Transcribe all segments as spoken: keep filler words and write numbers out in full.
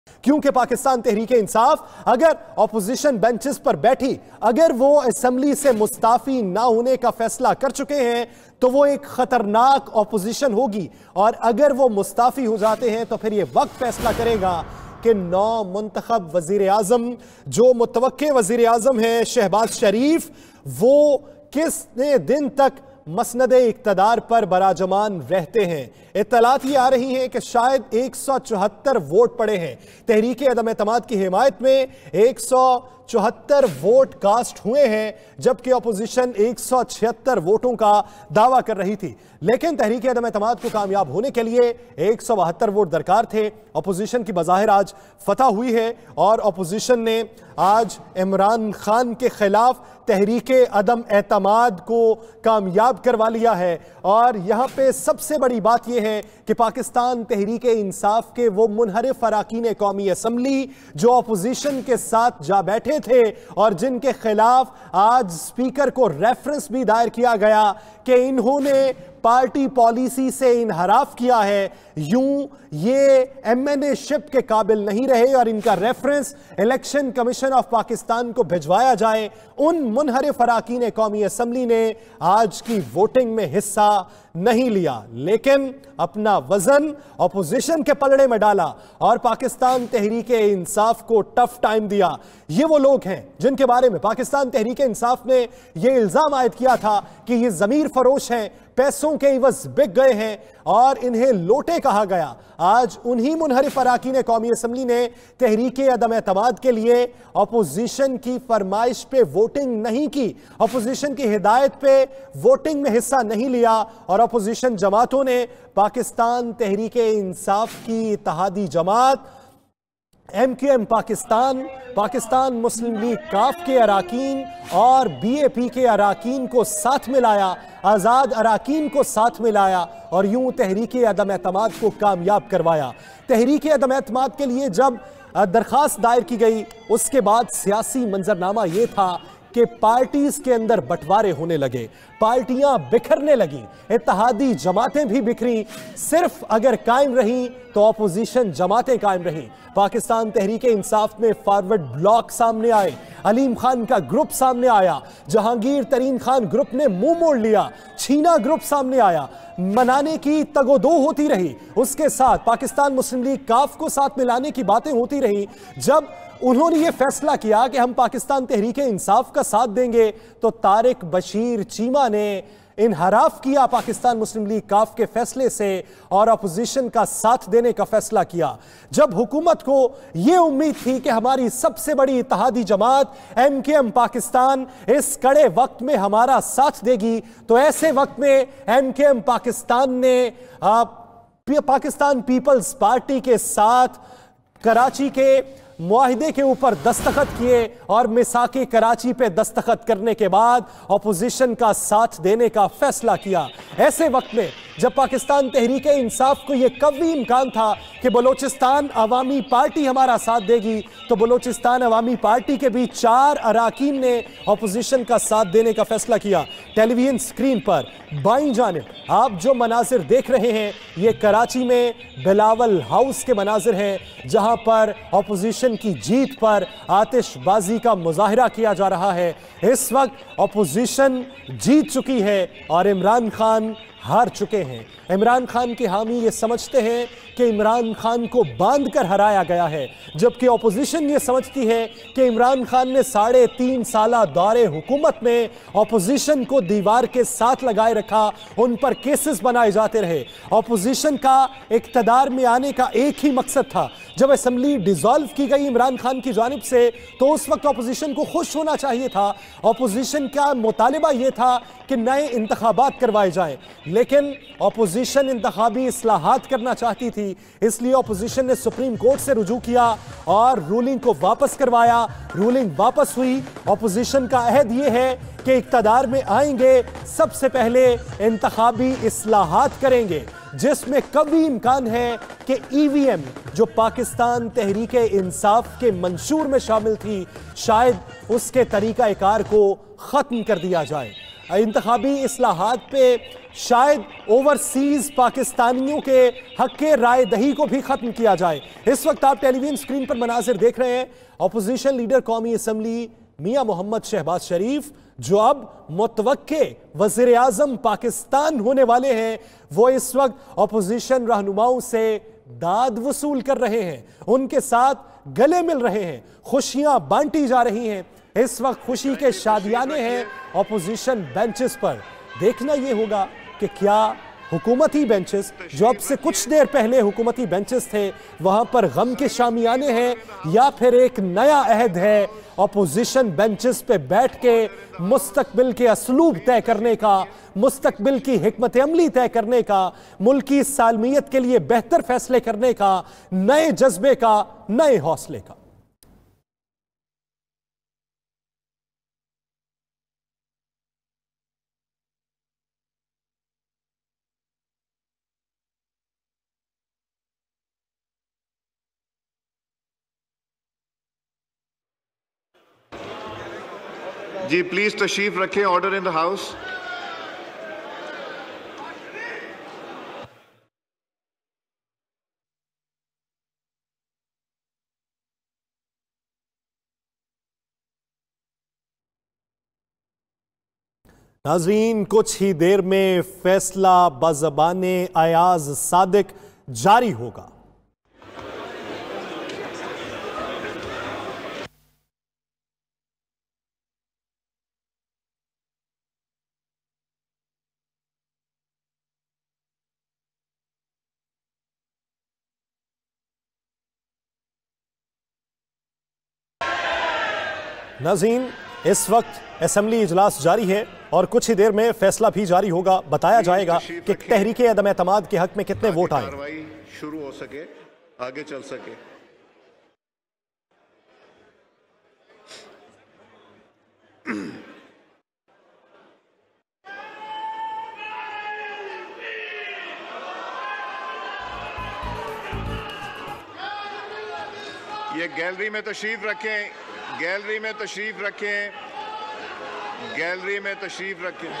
क्योंकि पाकिस्तान तहरीक इंसाफ अगर opposition benches पर बैठी, अगर वो असेंबली से मुस्ताफी ना होने का फैसला कर चुके हैं तो वो एक खतरनाक ऑपोजिशन होगी, और अगर वो मुस्ताफी हो जाते हैं तो फिर ये वक्त फैसला करेगा कि नौ मुंतखब वजीर आजम जो मुतवक्के वजीर आजम है शहबाज शरीफ, वो किसने दिन तक मसनद इक्तदार पर बराजमान रहते हैं। इत्तलात ये आ रही हैं कि शायद एक सौ चौहत्तर वोट पड़े हैं। तहरीक अदम एतमाद की हिमायत में एक सौ चौहत्तर वोट कास्ट हुए हैं, जबकि अपोजिशन एक सौ छिहत्तर वोटों का दावा कर रही थी। लेकिन तहरीक अदम एतमाद को कामयाब होने के लिए एक सौ बहत्तर वोट दरकार थे। अपोजिशन की बज़ाहिर आज फतह हुई है और अपोजिशन ने आज इमरान खान के खिलाफ तहरीक अदम एतमाद को कामयाब करवा लिया है। और यहाँ पे सबसे बड़ी बात यह है कि पाकिस्तान तहरीक इंसाफ के वो मुनहरिफ अरकान कौमी असम्बली जो अपोजिशन के साथ जा बैठे थे और जिनके खिलाफ आज स्पीकर को रेफरेंस भी दायर किया गया कि इन्होंने पार्टी पॉलिसी से इनहराफ किया है, यूं ये एम एन ए शिप के काबिल नहीं रहे और इनका reference election commission of Pakistan को भिजवाया जाए। उन मुनहरिफ अरकान कौमी असम्बली ने आज की वोटिंग में हिस्सा नहीं लिया, लेकिन अपना वजन अपोजिशन के पलड़े में डाला और पाकिस्तान तहरीक इंसाफ को टफ टाइम दिया। ये वो लोग हैं जिनके बारे में पाकिस्तान तहरीक इंसाफ ने यह इल्जाम आयद किया था कि ये जमीर फरोश हैं, पैसों के इवज बिक गए हैं और इन्हें लोटे कहा गया। आज उन्हीं मुनहरिफ अरकान कौमी असम्बली ने तहरीक अदम एतमाद के लिए अपोजिशन की फरमाइश पे वोटिंग नहीं की, अपोजिशन की हिदायत पे वोटिंग में हिस्सा नहीं लिया और अपोजिशन जमातों ने पाकिस्तान तहरीक इंसाफ की इत्तेहादी जमात M Q M Pakistan, Pakistan Muslim League काफ के अरकान और बी ए पी के अरकान को साथ मिलाया, आज़ाद अरकान को साथ मिलाया और यूं तहरीक अदम एतमाद को कामयाब करवाया। तहरीक अदम एतमाद के लिए जब दरखास्त दायर की गई उसके बाद सियासी मंजरनामा यह था कि पार्टीज के अंदर बंटवारे होने लगे, पार्टियां बिखरने लगी, इत्तेहादी जमातें भी बिखरी। सिर्फ अगर कायम रही तो अपोजिशन जमातें कायम रहीं। पाकिस्तान तहरीक इंसाफ में फॉरवर्ड ब्लॉक सामने आए, अलीम खान का ग्रुप सामने आया, जहांगीर तरीन खान ग्रुप ने मुंह मोड़ लिया, छीना ग्रुप सामने आया, मनाने की तगोदो होती रही, उसके साथ पाकिस्तान मुस्लिम लीग काफ को साथ मिलाने की बातें होती रही। जब उन्होंने ये फैसला किया कि हम पाकिस्तान तहरीक इंसाफ का साथ देंगे तो तारिक बशीर चीमा ने इनहराफ किया पाकिस्तान मुस्लिम लीग काफ के फैसले से और अपोजिशन का साथ देने का फैसला किया। जब हुकूमत को यह उम्मीद थी कि हमारी सबसे बड़ी इत्तेहादी जमात एम के एम पाकिस्तान इस कड़े वक्त में हमारा साथ देगी, तो ऐसे वक्त में एम के एम पाकिस्तान ने आ, पाकिस्तान पीपल्स पार्टी के साथ कराची के मुआहिदे के ऊपर दस्तखत किए और मिसाके कराची पे दस्तखत करने के बाद अपोजिशन का साथ देने का फैसला किया। ऐसे वक्त में जब पाकिस्तान तहरीक इंसाफ को यह कभी इम्कान था कि बलोचिस्तान अवामी पार्टी हमारा साथ देगी, तो बलोचिस्तान अवामी पार्टी के भी चार अरकान ने अपोजिशन का साथ देने का फैसला किया। टेलीविजन स्क्रीन पर बाईं जानिब आप जो मनाजिर देख रहे हैं ये कराची में बिलावल हाउस के मनाजिर हैं, जहां पर अपोजिशन की जीत पर आतिशबाजी का मुजाहिरा किया जा रहा है। इस वक्त अपोजिशन जीत चुकी है और इमरान खान हार चुके हैं। इमरान खान के हामी ये समझते हैं कि इमरान खान को बांध कर हराया गया है, जबकि अपोजिशन ये समझती है कि इमरान खान ने साढ़े तीन साला दौरे हुकूमत में अपोजिशन को दीवार के साथ लगाए रखा, उन पर केसेस बनाए जाते रहे। अपोजिशन का इक्तदार में आने का एक ही मकसद था। जब असेंबली डिसॉल्व की गई इमरान खान की जानिब से तो उस वक्त अपोजिशन को खुश होना चाहिए था। अपोजिशन का मुतालिबा यह था कि नए इंतखाबात करवाए जाएं, लेकिन अपोजिशन इंतखाबी इस्लाहात करना चाहती थी, इसलिए अपोजिशन ने सुप्रीम कोर्ट से रुजू किया और रूलिंग को वापस करवाया। रूलिंग वापस हुई। अपोजिशन का अहद यह है कि इक्तदार में आएंगे सबसे पहले इंतखाबी इस्लाहात करेंगे, जिसमें कभी इम्कान है कि ई वी एम जो पाकिस्तान तहरीक इंसाफ के मंशूर में शामिल थी, शायद उसके तरीकाकार को खत्म कर दिया जाए। इंतखाबी इस्लाहात पे शायद ओवरसीज पाकिस्तानियों के हक के राय दही को भी खत्म किया जाए। इस वक्त आप टेलीविजन स्क्रीन पर मनाजिर देख रहे हैं। अपोजिशन लीडर कौमी असम्बली मियां मोहम्मद शहबाज शरीफ, जो अब मुतवक्के वज़ीर आज़म पाकिस्तान होने वाले हैं, वो इस वक्त अपोजिशन रहनुमाओं से दाद वसूल कर रहे हैं, उनके साथ गले मिल रहे हैं, खुशियां बांटी जा रही हैं। इस वक्त खुशी के शादियाने हैं अपोजिशन बेंचेस पर। देखना यह होगा कि क्या हुकूमती बेंचेस, जो अब से कुछ देर पहले हुकूमती बेंचेस थे, वहां पर गम के शामियाने हैं, या फिर एक नया अहद है अपोजिशन बेंचेस पे बैठ के मुस्तकबिल के असलूब तय करने का, मुस्तकबिल की हिकमत अमली तय करने का, मुल्क की सालमियत के लिए बेहतर फैसले करने का, नए जज्बे का, नए हौसले का। जी प्लीज तशरीफ रखें। Order in the house. नाज़रीन, कुछ ही देर में फैसला बज़बाने अयाज सादिक जारी होगा। नाज़रीन, इस वक्त असेंबली इजलास जारी है और कुछ ही देर में फैसला भी जारी होगा। बताया जाएगा कि तहरीक अदम एतमाद के हक में कितने वोट आए। कार्रवाई शुरू हो सके, आगे चल सके। ये गैलरी में तशरीफ रखें, गैलरी में तशरीफ रखें, गैलरी में तशरीफ रखें।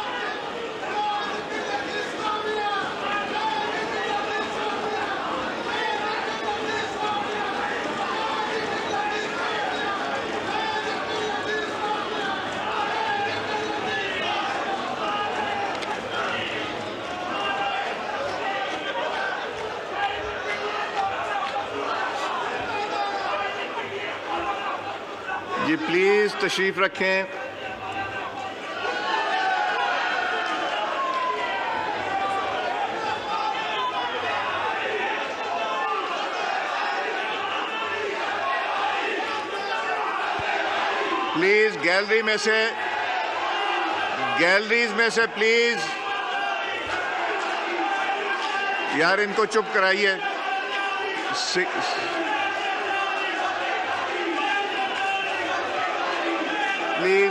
जी प्लीज तशरीफ रखें। प्लीज गैलरी में से, गैलरीज में से प्लीज यार इनको चुप कराइए। प्लीज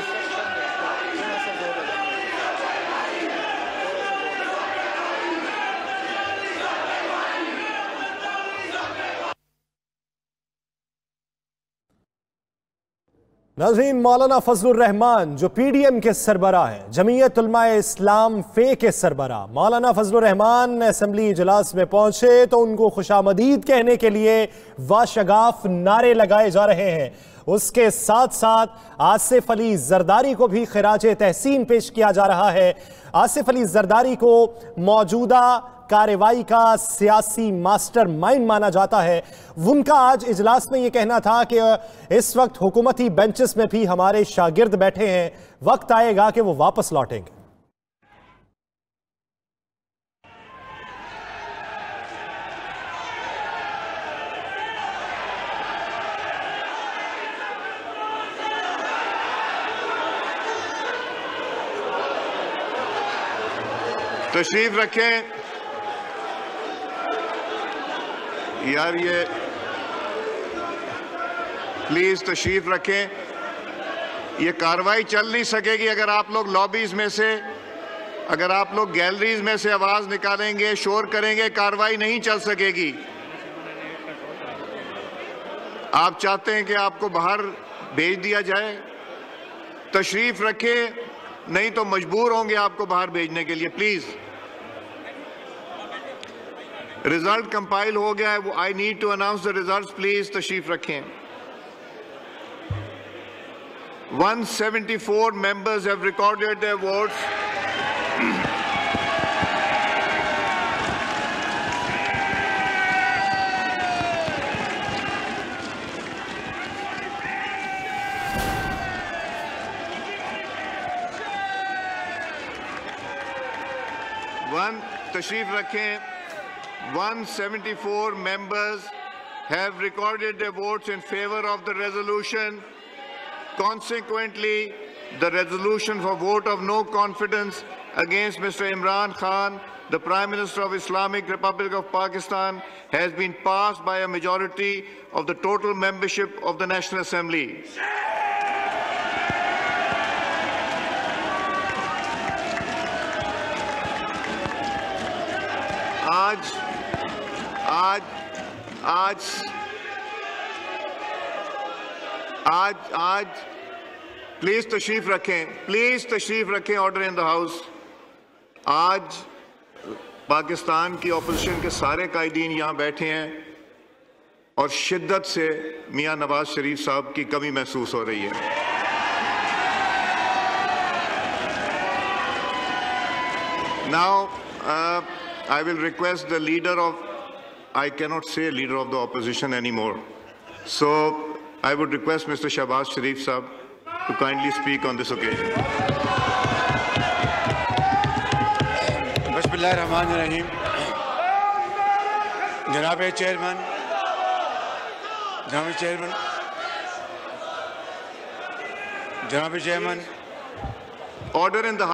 नाज़रीन, मौलाना फजलुर रहमान जो पीडीएम के सरबराह हैं, जमीयत उलमाए इस्लाम फे के सरबराह मौलाना फजलुर रहमान असेंबली इजलास में पहुंचे तो उनको खुशामदीद कहने के लिए वाशगाफ नारे लगाए जा रहे हैं। उसके साथ साथ आसिफ अली जरदारी को भी खिराज तहसीन पेश किया जा रहा है। आसिफ अली जरदारी को मौजूदा कार्रवाई का सियासी मास्टर माइंड माना जाता है। उनका आज इजलास में यह कहना था कि इस वक्त हुकूमती बेंचेस में भी हमारे शागिर्द बैठे हैं, वक्त आएगा कि वो वापस लौटेंगे। तशरीफ रखें। यार ये प्लीज तशरीफ रखें। ये कार्रवाई चल नहीं सकेगी अगर आप लोग लॉबीज में से, अगर आप लोग गैलरीज में से आवाज निकालेंगे, शोर करेंगे, कार्रवाई नहीं चल सकेगी। आप चाहते हैं कि आपको बाहर भेज दिया जाए? तशरीफ रखें नहीं तो मजबूर होंगे आपको बाहर भेजने के लिए। प्लीज, रिजल्ट कंपाइल हो गया है। I need to announce the results, please तशरीफ रखें। one seventy-four members have recorded their votes. One तशरीफ रखें। one seventy-four members have recorded their votes in favor of the resolution. Consequently, the resolution for vote of no confidence against Mister Imran Khan, the Prime Minister of Islamic Republic of Pakistan, has been passed by a majority of the total membership of the National Assembly. आज आज आज आज आज please तशरीफ रखें, please तशरीफ रखें। Order in the house. आज पाकिस्तान की ऑपोजिशन के सारे कायदीन यहां बैठे हैं और शिद्दत से मियां नवाज शरीफ साहब की कमी महसूस हो रही है। Now I will request the leader of, I cannot say leader of the opposition anymore. So I would request Mister Shahbaz Sharif Sahab to kindly speak on this occasion. Bismillahirrahmanirrahim. Janaab Chairman, Janaab Chairman, Janaab Chairman. Order in the